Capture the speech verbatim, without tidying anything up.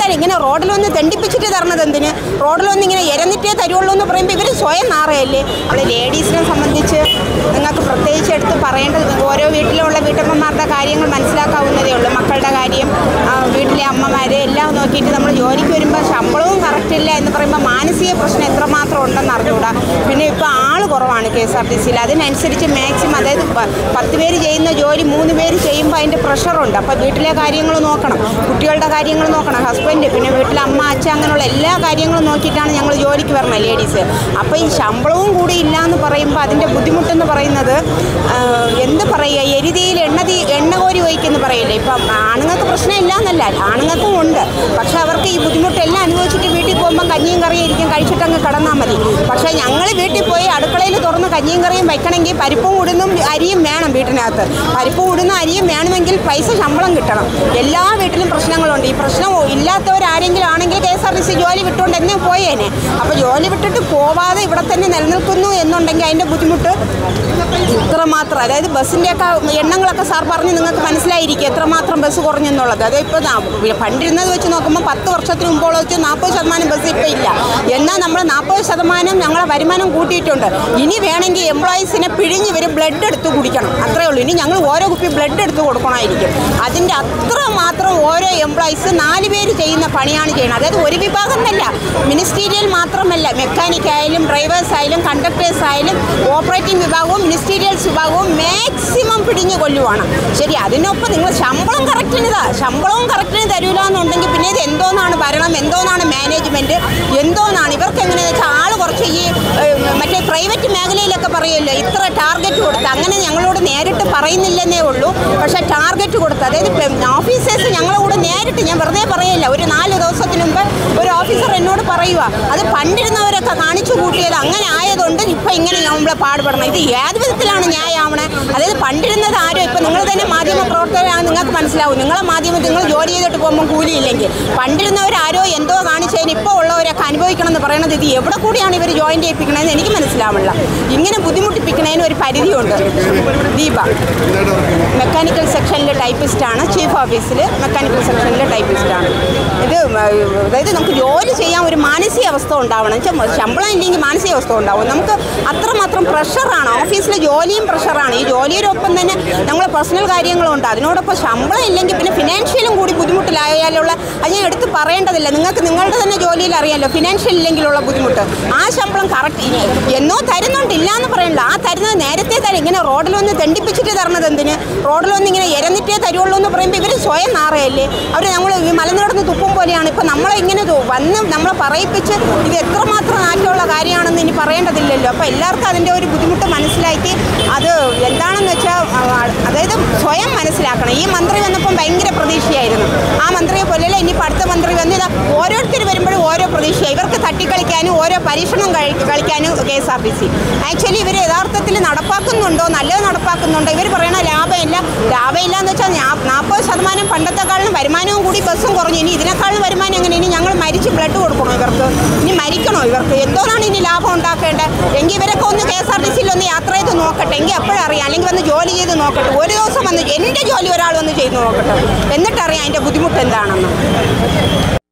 തരം ഇങ്ങനെ റോഡിലൊന്ന് തെണ്ടിപ്പിച്ചിട്ട് തരണത് എന്തിന്? റോഡിലൊന്ന് ഇങ്ങനെ ഇരന്നിട്ടേ തരുള്ളൂ എന്ന് പറയുമ്പോൾ ഇവർ സ്വയം നാറയല്ലേ? അവിടെ ലേഡീസിനെ സംബന്ധിച്ച് നിങ്ങൾക്ക് പ്രത്യേകിച്ച് എടുത്ത് പറയേണ്ടത് ഓരോ വീട്ടിലുള്ള വീട്ടമ്മമാരുടെ കാര്യങ്ങൾ മനസ്സിലാക്കാവുന്നതേ ഉള്ളൂ. മക്കളുടെ കാര്യം, വീട്ടിലെ അമ്മമാരെ എല്ലാം നോക്കിയിട്ട് നമ്മൾ ജോലിക്ക് വരുമ്പോൾ ശമ്പളവും കറക്റ്റില്ല എന്ന് പറയുമ്പോൾ മാനസിക പ്രശ്നം എത്രമാത്രം ഉണ്ടെന്ന് അറിഞ്ഞുകൂടാ. പിന്നെ ഇപ്പോൾ ആൾ കുറവാണ് കെ എസ് ആർ ടി സിയിൽ. അതിനനുസരിച്ച് മാക്സിമം അതായത് പത്ത് പേര് ചെയ്യുന്ന ജോലി മൂന്ന് പേര് ചെയ്യുമ്പോൾ അതിൻ്റെ പ്രഷറുണ്ട്. അപ്പോൾ വീട്ടിലെ കാര്യങ്ങൾ നോക്കണം, കുട്ടികളുടെ കാര്യങ്ങൾ നോക്കണം, ഹസ്ബൻഡ്, പിന്നെ വീട്ടിലെ അമ്മ അച്ഛൻ, അങ്ങനെയുള്ള എല്ലാ കാര്യങ്ങളും നോക്കിയിട്ടാണ് ഞങ്ങൾ ജോലിക്ക് വരണം ലേഡീസ്. അപ്പോൾ ഈ ശമ്പളവും കൂടി ഇല്ല എന്ന് പറയുമ്പോൾ അതിൻ്റെ ബുദ്ധിമുട്ടെന്ന് പറയുന്നത് എന്ത് പറയുക, എരുതിയിൽ എണ്ണ തീ എണ്ണ കോരി ഒഴിക്കെന്ന് പറയില്ലേ. ഇപ്പം ആണുങ്ങൾക്ക് പ്രശ്നമില്ല എന്നല്ല, ആണുങ്ങൾക്കും ഉണ്ട്. പക്ഷേ അവർക്ക് ഈ ബുദ്ധിമുട്ടെല്ലാം അനുഭവിച്ചിട്ട് വീട്ടിൽ പോകുമ്പോൾ കഞ്ഞിയും കറിയും ഇരിക്കും, കഴിച്ചിട്ടങ്ങ് കിടന്നാൽ മതി. പക്ഷേ ഞങ്ങൾ വീട്ടിൽ പോയി അടുക്കളയിൽ തുറന്ന് കഞ്ഞിയും കറിയും വയ്ക്കണമെങ്കിൽ പരിപ്പും ഉടുന്നും അരിയും വേണം. വീട്ടിനകത്ത് പരിപ്പ് ഉടുന്ന അരിയും വേണമെങ്കിൽ പൈസ ശമ്പളം കിട്ടണം. എല്ലാ വീട്ടിലും പ്രശ്നങ്ങളുണ്ട്. ഈ പ്രശ്നം ഇല്ലാത്തവരാരെങ്കിലും ആണെങ്കിൽ K S R T C ജോലി വിട്ടുകൊണ്ട് എന്നെ പോയേനെ. അപ്പോൾ ജോലി വിട്ടിട്ട് പോവാതെ ഇവിടെ തന്നെ നിലനിൽക്കുന്നു എന്നുണ്ടെങ്കിൽ അതിൻ്റെ ബുദ്ധിമുട്ട് ഇത്രമാത്രം. അതായത് ബസ്സിൻ്റെയൊക്കെ എണ്ണങ്ങളൊക്കെ സാർ പറഞ്ഞ് നിങ്ങൾക്ക് മനസ്സിലായിരിക്കും എത്രമാത്രം ബസ് കുറഞ്ഞെന്നുള്ളത്. അത് ഇപ്പോൾ പണ്ടിരുന്നത് വെച്ച് നോക്കുമ്പോൾ പത്ത് വർഷത്തിന് മുമ്പോളം വെച്ച് നാൽപ്പത് ശതമാനം ബസ് ഇപ്പോൾ ഇല്ല. എന്നാൽ നമ്മൾ നാൽപ്പത് ശതമാനം ഞങ്ങളെ വരുമാനം കൂട്ടിയിട്ടുണ്ട്. ഇനി വേണമെങ്കിൽ എംപ്ലോയീസിനെ പിഴിഞ്ഞ് ഇവർ ബ്ലഡ് എടുത്ത് കുടിക്കണം, അത്രയേ ഉള്ളൂ. ഇനി ഞങ്ങൾ ഓരോ കുപ്പി ബ്ലഡ് എടുത്ത് കൊടുക്കണമായിരിക്കും. അതിൻ്റെ അത്ര മാത്രം ഓരോ എംപ്ലോയീസ് നാല് പേര് ചെയ്യുന്ന പണിയാണ് ചെയ്യുന്നത്. അതായത് ഒരു വിഭാഗം എന്നല്ല, മിനിസ്റ്റീരിയൽ മാത്രമല്ല, മെക്കാനിക്കായാലും ഡ്രൈവേഴ്സ് ആയാലും കണ്ടക്ടേഴ്സ് ആയാലും ഓപ്പറേറ്റിംഗ് വിഭാഗവും മിനിസ്റ്റീരിയൽസ് വിഭാഗവും മാക്സിമം പിടിഞ്ഞ് കൊല്ലുവാണ്. ശരി, അതിനൊപ്പം നിങ്ങൾ ശമ്പളം കറക്റ്റിന് ഇതാ ശമ്പളവും കറക്റ്റിന് തരൂല എന്നുണ്ടെങ്കിൽ പിന്നെ ഇത് എന്തോന്നാണ് ഭരണം, എന്തോന്നാണ് മാനേജ്മെൻറ്റ്, എന്തോന്നാണ് ഇവർക്ക് എങ്ങനെയാണെന്ന് വെച്ചാൽ ആൾ കുറച്ച് ഈ മറ്റേ പ്രൈവറ്റ് മേഖലയിലൊക്കെ പറയുമല്ലോ ഇത്ര ടാർഗറ്റ് കൊടുത്ത്, അങ്ങനെ ഞങ്ങളോട് നേരിട്ട് പറയുന്നില്ലെന്നേ ഉള്ളൂ. പക്ഷേ ടാർഗറ്റ് കൊടുത്ത്, അതായത് ഓഫീസേഴ്സ് ഞങ്ങളോട് നേരിട്ട്, ഞാൻ വെറുതെ പറയില്ല, ഒരു നാല് ദിവസത്തിന് മുമ്പ് ഒരു ഓഫീസർ എന്നോട് പറയുക അത് പണ്ടിരുന്നവരൊക്കെ കാണിച്ചു കൂട്ടിയത് അങ്ങനെ ആയതുകൊണ്ട് ഇപ്പം ഇങ്ങനെ നമ്മളെ പാടുപെടണം. ഇത് ഏത് വിധത്തിലാണ് ന്യായമാവണേ? അതായത് പണ്ടിരുന്നത് ആരോ, ഇപ്പം നിങ്ങൾ തന്നെ മാധ്യമ പ്രവർത്തകരാണ്, നിങ്ങൾക്ക് മനസ്സിലാവും. നിങ്ങളെ മാധ്യമത്തിൽ നിങ്ങൾ ജോലി ചെയ്തിട്ട് പോകുമ്പോൾ കൂലിയില്ലെങ്കിൽ പണ്ടിരുന്നവരാരോ എന്തോ കാണിച്ചതിന് ഇപ്പോൾ ഉള്ളവരൊക്കെ അനുഭവിക്കണം എന്ന് പറയണത് ഇത് എവിടെ കൂടിയാണ് ഇവർ ജോയിൻ ചെയ്യിപ്പിക്കണമെന്ന് എനിക്ക് മനസ്സിലാവില്ല. ഇങ്ങനെ ബുദ്ധിമുട്ടിപ്പിക്കുന്നതിന് ഒരു പരിധിയുണ്ട്. ദീപ മെക്കാനിക്കൽ സെക്ഷനിലെ ടൈപ്പിസ്റ്റാണ്, ചീഫ് ഓഫീസിൽ മെക്കാനിക്കൽ സെക്ഷനിലെ ടൈപ്പിസ്റ്റാണ്. ഇത് അതായത് നമുക്ക് ജോലി ചെയ്യാൻ ഒരു മാനസികാവസ്ഥ ഉണ്ടാവണം. ശമ്പളം ഇല്ലെങ്കിൽ മാനസികാവസ്ഥ ഉണ്ടാവും. നമുക്ക് അത്രമാത്രം പ്രഷറാണ്, ഓഫീസിലെ ജോലിയും പ്രഷറാണ്. ഈ ജോലിയോടൊപ്പം തന്നെ നമ്മളെ പേഴ്സണൽ കാര്യങ്ങളുണ്ട്. അതിനോടൊപ്പം ശമ്പളം ഇല്ലെങ്കിൽ പിന്നെ ഫിനാൻഷ്യലും കൂടി ബുദ്ധിമുട്ടിലായാലുള്ള അത് ഞാൻ എടുത്ത് പറയേണ്ടതില്ല. നിങ്ങൾക്ക് നിങ്ങളുടെ തന്നെ ജോലിയിൽ അറിയാമല്ലോ ഫിനാൻഷ്യൽ ഇല്ലെങ്കിലുള്ള ബുദ്ധിമുട്ട്. ആ ശമ്പളം കറക്റ്റ് എന്നോ തരുന്നുണ്ടില്ല എന്ന് പറയണില്ല, ആ തരുന്നത് നേരത്തെ തരും. ഇങ്ങനെ റോഡിലൊന്ന് തെണ്ടിപ്പിച്ചിട്ട് തരണത് എന്തിന്? റോഡിലൊന്ന് ഇങ്ങനെ ഇരന്നിട്ടേ തരുള്ളൂ എന്ന് പറയുമ്പോൾ ഇവർ സ്വയം നാറയല്ലേ? അവർ നമ്മൾ ഈ മലനിടന്ന് തുപ്പും പോലെയാണ്. ഇപ്പം നമ്മളെ ഇങ്ങനെ വന്ന് നമ്മളെ പറയിപ്പിച്ച് ഇത് എത്രമാത്രം നാറ്റമുള്ള കാര്യമാണെന്ന് ഇനി പറയേണ്ടതില്ലല്ലോ. അപ്പോൾ എല്ലാവർക്കും അതിൻ്റെ ഒരു ബുദ്ധിമുട്ട് മനസ്സിലാക്കി അത് എന്താണെന്ന് വെച്ചാൽ അതായത് സ്വയം മനസ്സിലാക്കണം. ഈ മന്ത്രി വന്നപ്പം ഭയങ്കര പ്രതീക്ഷയായിരുന്നു. ആ മന്ത്രിയെ പോലെയല്ല ഇനിയിപ്പോൾ അടുത്ത മന്ത്രി വന്ന് ഇതാ ഓരോരുത്തർ വരുമ്പോഴും ഓരോ പ്രതീക്ഷ. ഇവർക്ക് തട്ടിക്കളിക്കാനും ഓരോ പരീക്ഷണം കളിക്കാനും K S R T C actually ഇവർ യഥാർത്ഥത്തിൽ നടപ്പാക്കുന്നുണ്ടോ, നല്ലത് നടപ്പാക്കുന്നുണ്ടോ? ഇവർ പറയണ ലാഭമില്ല, ലാഭമില്ല എന്ന് വെച്ചാൽ നാൽപ്പത് ശതമാനം പണ്ടത്തെക്കാളും വരുമാനവും കൂടി ബസ്സും കുറഞ്ഞു. ഇനി ഇതിനേക്കാളും വരുമാനം എങ്ങനെ? ഇനി ഞങ്ങൾ മരിച്ച് ബ്ലഡ് കൊടുക്കണോ ഇവർക്ക്? ഇനി മരിക്കണോ ഇവർക്ക്? എന്തോന്നാണ് ഇനി ലാഭം ഉണ്ടാക്കേണ്ടത്? എങ്കിൽ ഇവരൊക്കെ ഒന്ന് കെ എസ് ആർ ടി സിയിൽ ഒന്ന് യാത്ര ചെയ്ത് നോക്കട്ടെ, എങ്കിൽ എപ്പോഴറിയാം. അല്ലെങ്കിൽ വന്ന് ജോലി ചെയ്ത് നോക്കട്ടെ, ഒരു ദിവസം വന്ന് എൻ്റെ ജോലി ഒരാൾ വന്ന് ചെയ്ത് നോക്കട്ടെ, എന്നിട്ടറിയാം അതിൻ്റെ ബുദ്ധിമുട്ട് എന്താണെന്ന്.